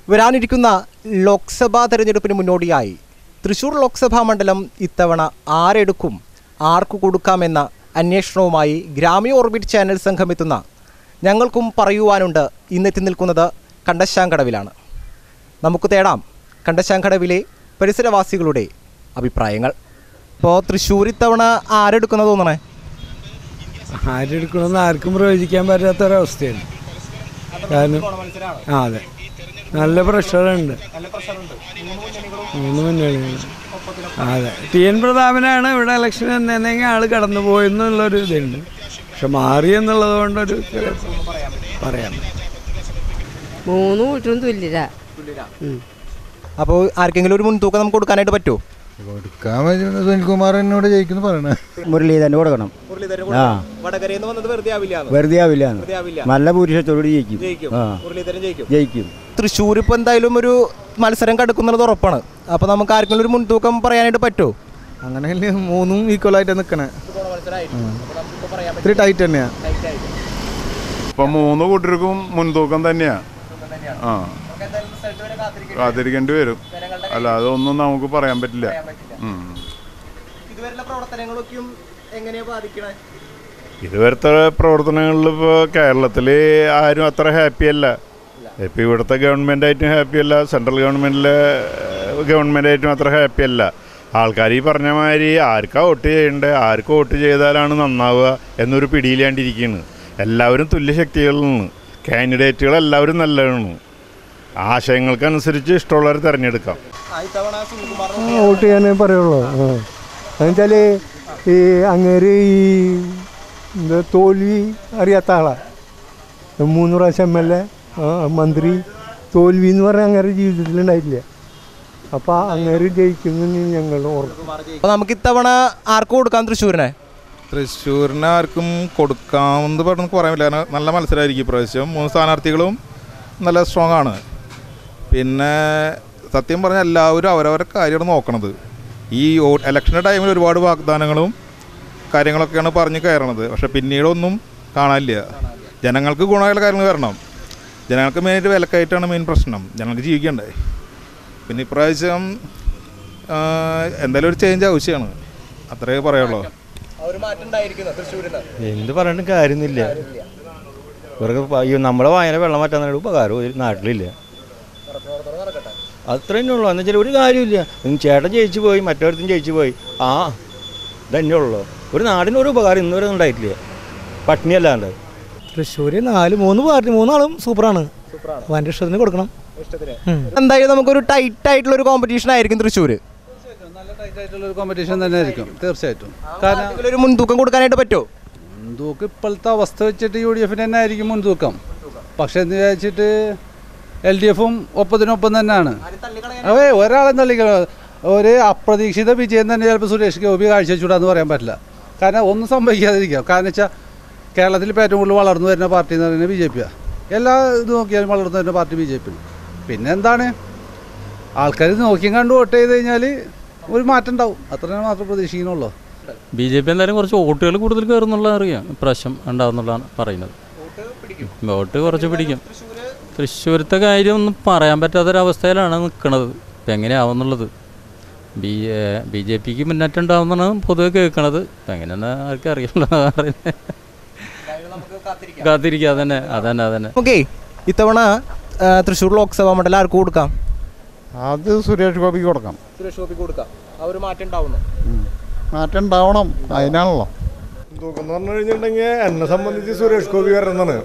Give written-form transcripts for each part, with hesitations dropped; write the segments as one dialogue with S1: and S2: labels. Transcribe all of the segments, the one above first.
S1: വരാനിരിക്കുന്ന ലോക്സഭാ തെരഞ്ഞെടുപ്പിന് മുന്നോടിയായി തൃശ്ശൂർ ലോക്സഭാ മണ്ഡലം ഇത്തവണ ആരെടുക്കും, ആർക്കു കൊടുക്കാമെന്ന അന്വേഷണവുമായി ഗ്രാമീയ ഓർബിറ്റ് ചാനൽ സംഘം എത്തുന്ന ഞങ്ങൾക്കും പറയുവാനുണ്ട് ഇന്നെത്തി നിൽക്കുന്നത് കണ്ടശാങ്കടവിലാണ്. നമുക്ക് തേടാം കണ്ടശാങ്കടവിലെ പരിസരവാസികളുടെ അഭിപ്രായങ്ങൾ. ഇപ്പോൾ തൃശ്ശൂർ ഇത്തവണ ആരെടുക്കുന്നത് തോന്നണേ?
S2: ആരെടുക്കണമെന്ന് ആർക്കും പ്രവചിക്കാൻ പറ്റാത്തൊരവസ്ഥയാണ്. കാരണം അതെ, നല്ല പ്രഷറുണ്ട്. 3 മുന്നണികൾ. അതെ, TN പ്രതാപനാണ് ഇവിടെ ഇലക്ഷൻ എന്നെങ്കിൽ ആൾ കടന്നു പോയെന്നുള്ളൊരു ഇതുണ്ട്. പക്ഷെ മാറി എന്നുള്ളത് കൊണ്ടൊരു പറയാം.
S3: 3 വീട്ടിലും തുല്യത.
S1: അപ്പോൾ ആർക്കെങ്കിലും ഒരു മുൻതൂക്കം നമുക്ക് കൊടുക്കാനായിട്ട് പറ്റുമോ?
S4: കൊടുക്കാൻ പറ്റുന്ന സുനിൽകുമാറിനോട് ജയിക്കുന്നു പറയണേ.
S5: മുരളീധരന് കൊടുക്കണം. വെറുതെ ആവില്ല, നല്ല ഭൂരിഷത്തോട് ജയിക്കും.
S1: തൃശ്ശൂർ ഇപ്പോൾ എന്തായാലും ഒരു മത്സരം കടുക്കുന്നത് ഉറപ്പാണ്. അപ്പോൾ നമുക്ക് ആർക്കെങ്കിലും ഒരു മുൻതൂക്കം പറയാനായിട്ട് പറ്റുമോ?
S4: അങ്ങനെ 3 ഈക്വലായിട്ട് നിൽക്കണേ. ഇത്തിരി ടൈറ്റ് തന്നെയാ.
S6: ഇപ്പം 3 കൂട്ടർക്കും മുൻതൂക്കം തന്നെയാ. കാത്തിരിക്കേണ്ടി വരും, അല്ലാതെ ഒന്നും നമുക്ക് പറയാൻ പറ്റില്ല. ഇതുവരത്തെ പ്രവർത്തനങ്ങളിൽ ഇപ്പോൾ കേരളത്തിൽ ആരും അത്ര ഹാപ്പിയല്ല. ഇപ്പം ഇവിടുത്തെ ഗവൺമെൻറ്റായിട്ടും ഹാപ്പിയല്ല, സെൻട്രൽ ഗവൺമെൻറ്റായിട്ടും അത്ര ഹാപ്പിയല്ല. ആൾക്കാർ ഈ പറഞ്ഞ മാതിരി ആർക്കാ വോട്ട് ചെയ്യേണ്ടത്, ആർക്ക് വോട്ട് ചെയ്താലാണ് നന്നാവുക എന്നൊരു പിടിയിലാണ്ടിരിക്കുകയാണ്. എല്ലാവരും തുല്യശക്തികളാണ്, കാൻഡിഡേറ്റുകൾ എല്ലാവരും നല്ലതാണ്. ആശയങ്ങൾക്കനുസരിച്ച് ഇഷ്ടമുള്ളവരെ തിരഞ്ഞെടുക്കാം.
S2: വോട്ട് ചെയ്യാനേ പറയുള്ളൂ. എന്നുവെച്ചാൽ ഈ അങ്ങേര് ഈ തോൽവി അറിയാത്ത ആളാണ്. 3 പ്രാവശ്യം MLA, മന്ത്രി. തോൽവി എന്ന് പറഞ്ഞാൽ അങ്ങേരെ ജീവിതത്തിലുണ്ടായിട്ടില്ല. അപ്പോൾ അങ്ങേര് ജയിക്കുന്നു ഞങ്ങൾ ഓർക്കും.
S1: അപ്പോൾ നമുക്ക് ഇത്തവണ ആർക്ക് കൊടുക്കാം?
S7: തൃശ്ശൂരിന് ആർക്കും കൊടുക്കാമെന്ന് പറഞ്ഞ് പറയാൻ പറ്റില്ല. നല്ല മത്സരമായിരിക്കും ഇപ്രാവശ്യം. 3 സ്ഥാനാർത്ഥികളും നല്ല സ്ട്രോങ് ആണ്. പിന്നെ സത്യം പറഞ്ഞാൽ എല്ലാവരും അവരവരുടെ കാര്യമാണ് നോക്കണത്. ഈ ഇലക്ഷൻ്റെ ടൈമിൽ ഒരുപാട് വാഗ്ദാനങ്ങളും കാര്യങ്ങളൊക്കെയാണ് പറഞ്ഞ് കയറണത്. പക്ഷെ പിന്നീടൊന്നും കാണാനില്ല. ജനങ്ങൾക്ക് ഗുണമുള്ള കാര്യങ്ങൾ വരണം. ജനങ്ങൾക്ക് മെയിനായിട്ട് വിലക്കയറ്റാണ് മെയിൻ പ്രശ്നം. ജനങ്ങൾക്ക് ജീവിക്കണ്ടേ. പിന്നെ ഇപ്രാവശ്യം എന്തായാലും ഒരു ചേഞ്ച് ആവശ്യമാണ്, അത്രേ പറയുള്ളൂ.
S5: എന്ത് പറഞ്ഞിട്ട് കാര്യമൊന്നുമില്ല. ഇവർക്ക് നമ്മളെ വായന വെള്ളം മാറ്റാൻ ഉപകാരം ഒരു നാട്ടിലില്ല. അത്ര തന്നെ ഉള്ളൂ. എന്ന് വെച്ചാൽ ഒരു കാര്യമില്ല. ചേട്ടൻ ജയിച്ചു പോയി, മറ്റൊരുത്തും ജയിച്ചു പോയി, ഇതന്നെ ഉള്ളൂ. ഒരു നാടിന് ഒരു ഉപകാരം ഇന്നുവരെ ഉണ്ടായിട്ടില്ല, പട്ടിണിയല്ലാണ്ട്.
S2: തൃശ്ശൂർ 3 പാർട്ടി 3 സൂപ്പറാണ്. അവൻ്റെ ഇഷ്ടത്തിന് കൊടുക്കണം.
S1: എന്തായാലും നമുക്കൊരു ടൈറ്റ് ആയിട്ടുള്ള ഒരു കോമ്പറ്റീഷൻ ആയിരിക്കും തൃശ്ശൂർ.
S8: നല്ല ടൈറ്റ് ആയിട്ടുള്ള ഒരു കോമ്പറ്റീഷൻ തന്നെ ആയിരിക്കും തീർച്ചയായിട്ടും. കാരണം
S1: ഒരു മുൻതൂക്കം കൊടുക്കാനായിട്ട് പറ്റുമോ?
S8: മുൻതൂക്കം ഇപ്പോഴത്തെ അവസ്ഥ വെച്ചിട്ട് UDF തന്നെ ആയിരിക്കും മുൻതൂക്കം. പക്ഷെ എന്ന് വിചാരിച്ചിട്ട് LDFും ഒപ്പത്തിനൊപ്പം തന്നെയാണ്. ഒരാളെ തള്ളിക്കണം. ഒരു അപ്രതീക്ഷിത വിജയം തന്നെ ചിലപ്പോൾ സുരേഷ് ഗോപി കാഴ്ചവെച്ചുകൂടാന്ന് പറയാൻ പറ്റില്ല. കാരണം ഒന്നും സംഭവിക്കാതിരിക്കാം. കാരണം വെച്ചാൽ കേരളത്തിൽ ഇപ്പോൾ ഏറ്റവും കൂടുതൽ വളർന്നു വരുന്ന പാർട്ടി എന്ന് പറയുന്നത് BJP ആണ്. എല്ലാ ഇത് നോക്കിയാലും വളർന്നു വരുന്ന പാർട്ടി BJP. പിന്നെ എന്താണ്, ആൾക്കാർ നോക്കിയും കണ്ട് വോട്ട് ചെയ്ത് കഴിഞ്ഞാൽ ഒരു മാറ്റം ഉണ്ടാവും. അത്ര മാത്രം പ്രതീക്ഷിക്കുന്നുള്ളൂ.
S9: BJP എന്തായാലും കുറച്ച് വോട്ടുകൾ കൂടുതൽ കയറുന്നുള്ള അറിയാം. ഇപ്രാവശ്യം ഉണ്ടാവുന്നുള്ളതാണ് പറയുന്നത്. വോട്ട് കുറച്ച് പിടിക്കും. തൃശ്ശൂരത്തെ കാര്യം ഒന്നും പറയാൻ പറ്റാത്തൊരവസ്ഥയിലാണ് നിൽക്കുന്നത്. ഇപ്പം എങ്ങനെയാവുന്നുള്ളത്. BJPക്ക് മുന്നേറ്റം ഉണ്ടാവുന്നതാണ് പൊതുവെ കേൾക്കണത്. ഇപ്പം എങ്ങനെയെന്ന് ആർക്കും അറിയില്ല. കാത്തിരിക്കുക. അതന്നെ.
S1: ഓക്കെ, ഇത്തവണ തൃശ്ശൂർ ലോക്സഭാ മണ്ഡലം ആർക്ക് കൊടുക്കാം?
S4: അത് സുരേഷ് ഗോപിക്ക് കൊടുക്കാം. മാറ്റം ഉണ്ടാവണം, അതിനാണല്ലോ.
S6: തൂക്കം എന്ന് പറഞ്ഞു കഴിഞ്ഞിട്ടുണ്ടെങ്കിൽ എന്നെ സംബന്ധിച്ച് സുരേഷ് ഗോപി വരണതാണ്.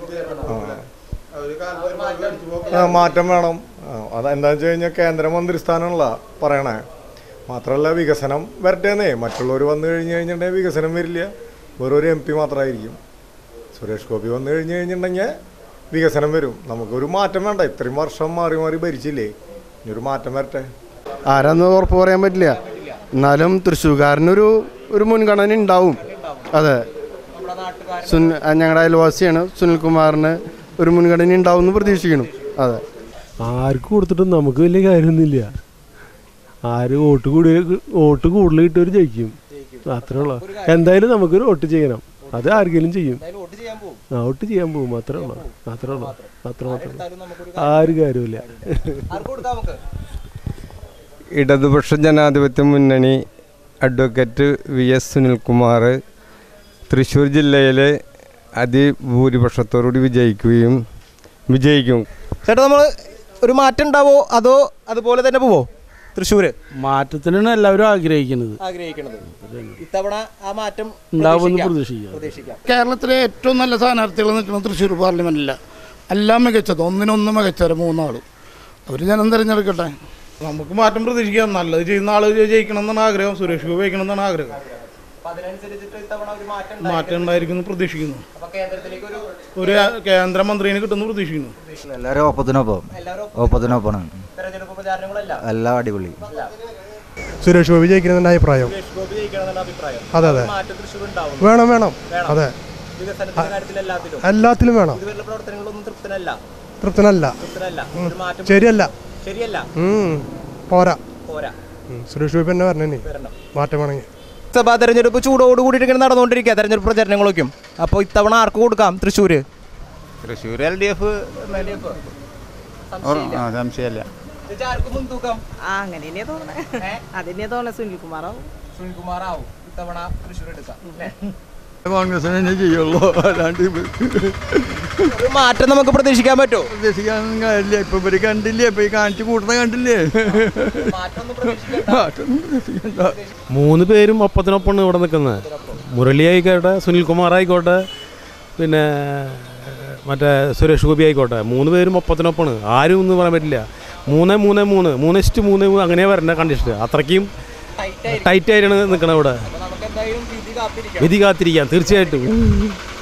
S6: മാറ്റം വേണം. അതെന്താണെന്ന് വെച്ച് കഴിഞ്ഞാൽ കേന്ദ്രമന്ത്രി സ്ഥാനമുള്ള പറയണേ. മാത്രമല്ല വികസനം വരട്ടേന്നേ. മറ്റുള്ളവർ വന്നു കഴിഞ്ഞിട്ടുണ്ടെങ്കിൽ വികസനം വരില്ല, വേറൊരു MP മാത്രമായിരിക്കും. സുരേഷ് ഗോപി വന്നു കഴിഞ്ഞിട്ടുണ്ടെങ്കിൽ വികസനം വരും. നമുക്കൊരു മാറ്റം വേണ്ട. ഇത്രയും വർഷം മാറി മാറി ഭരിച്ചില്ലേ, ഇനിയൊരു മാറ്റം വരട്ടെ.
S4: ആരാന്ന് ഉറപ്പ് പറയാൻ പറ്റില്ല. എന്നാലും തൃശ്ശൂർക്കാരനൊരു മുൻഗണന ഉണ്ടാവും. അതെ, ഞങ്ങളുടെ അയൽവാസിയാണ്. സുനിൽകുമാറിന് ഒരു മുൻഗണന ഉണ്ടാവും എന്ന് പ്രതീക്ഷിക്കണം. അതെ,
S2: ആർക്ക് കൊടുത്തിട്ടും നമുക്ക് വലിയ കാര്യമൊന്നുമില്ല. ആര് വോട്ട് കൂടുതൽ കിട്ടിയവർ ജയിക്കും, അത്രേ ഉള്ളൂ. എന്തായാലും നമുക്കൊരു വോട്ട് ചെയ്യണം. അത് ആർക്കെങ്കിലും ചെയ്യും. ഔട്ട് ചെയ്യാൻ പോകും മാത്രമേ ഉള്ളൂ മാത്രമേ ആര് കാര്യമില്ല.
S10: ഇടതുപക്ഷ ജനാധിപത്യ മുന്നണി അഡ്വക്കേറ്റ് VS സുനിൽകുമാർ തൃശ്ശൂർ ജില്ലയിലെ അതിഭൂരിപക്ഷത്തോടുകൂടി വിജയിക്കും.
S1: ചേട്ടാ, നമ്മൾ ഒരു മാറ്റം ഉണ്ടാവോ അതോ അതുപോലെ തന്നെ പോവോ? തൃശ്ശൂര്
S8: മാറ്റത്തിനാണ് എല്ലാവരും ആഗ്രഹിക്കുന്നത്.
S1: ഇത്തവണ ആ മാറ്റം
S8: ഉണ്ടാവുമെന്ന് പ്രതീക്ഷിക്കാം.
S11: കേരളത്തിലെ ഏറ്റവും നല്ല സ്ഥാനാർത്ഥികൾ നിൽക്കുന്നത് തൃശ്ശൂർ പാർലമെൻറ്റിലാണ്. എല്ലാം മികച്ചത്, ഒന്നിനൊന്ന് മികച്ചത്, മൂന്നാളും. അവർ ജനം തിരഞ്ഞെടുക്കട്ടെ.
S6: നമുക്ക് മാറ്റം പ്രതീക്ഷിക്കാം. നല്ലത് ചെയ്യുന്ന ആൾ ജയിക്കണം എന്നാണ് ആഗ്രഹം. സുരേഷ് ഗോപി ജയിക്കണം എന്നാണ് ആഗ്രഹം. മാറ്റം ഉണ്ടായിരിക്കും പ്രതീക്ഷിക്കുന്നു. ഒരു കേന്ദ്രമന്ത്രിനെ കിട്ടുന്നു പ്രതീക്ഷിക്കുന്നു.
S5: എല്ലാവരും ഒപ്പത്തിനൊപ്പമാണ്. എല്ലാം അടിപൊളി.
S4: സുരേഷ് ഗോപി ജയിക്കണമെന്നാണ് അഭിപ്രായം. അതെ അതെ, വേണം. അതെ, എല്ലാത്തിലും വേണം. തൃപ്തനല്ല, ശരിയല്ല, പോരാ. സുരേഷ് ഗോപി തന്നെ വരണേ, മാറ്റം വേണമെങ്കിൽ.
S1: സഭാ തെരഞ്ഞെടുപ്പ് ചൂടോടുകൂടി ഇങ്ങനെ നടന്നുകൊണ്ടിരിക്കുക, തെരഞ്ഞെടുപ്പ് പ്രചരണങ്ങളൊക്കെയും. അപ്പോൾ ഇത്തവണ ആർക്ക് കൊടുക്കാം തൃശ്ശൂര്?
S5: LDF സംശയമല്ല.
S3: അങ്ങനെ അതിനെ തോന്നണേ സുനിൽകുമാറാവും.
S1: ഇത്തവണ തൃശ്ശൂർ എടുക്കാം.
S5: കോൺഗ്രസ് തന്നെ ചെയ്യുള്ളൂ, അല്ലാണ്ട്
S1: ഒരു മാറ്റം നമുക്ക് പ്രതീക്ഷിക്കാൻ പറ്റുമോ?
S5: പ്രതീക്ഷിക്കാനൊന്നും കാര്യമില്ല. ഇപ്പൊ ഇവര് കണ്ടില്ലേ, ഇപ്പൊ ഈ കാണിച്ചു കൂട്ടുന്ന കണ്ടില്ലേ.
S2: മൂന്ന് പേരും ഒപ്പത്തിനൊപ്പമാണ് ഇവിടെ നിൽക്കുന്നത്. മുരളി ആയിക്കോട്ടെ, സുനിൽകുമാർ ആയിക്കോട്ടെ, പിന്നെ മറ്റേ സുരേഷ് ഗോപി ആയിക്കോട്ടെ, മൂന്ന് പേരും ഒപ്പത്തിനൊപ്പമാണ്. ആരും ഒന്നും പറയാൻ പറ്റില്ല. 3-3-3 അങ്ങനെ വരേണ്ട കണ്ടീഷൻ. അത്രയ്ക്കും ടൈറ്റായിട്ടാണ് നിൽക്കണത് ഇവിടെ. വിധി കാത്തിരിക്കാം തീർച്ചയായിട്ടും.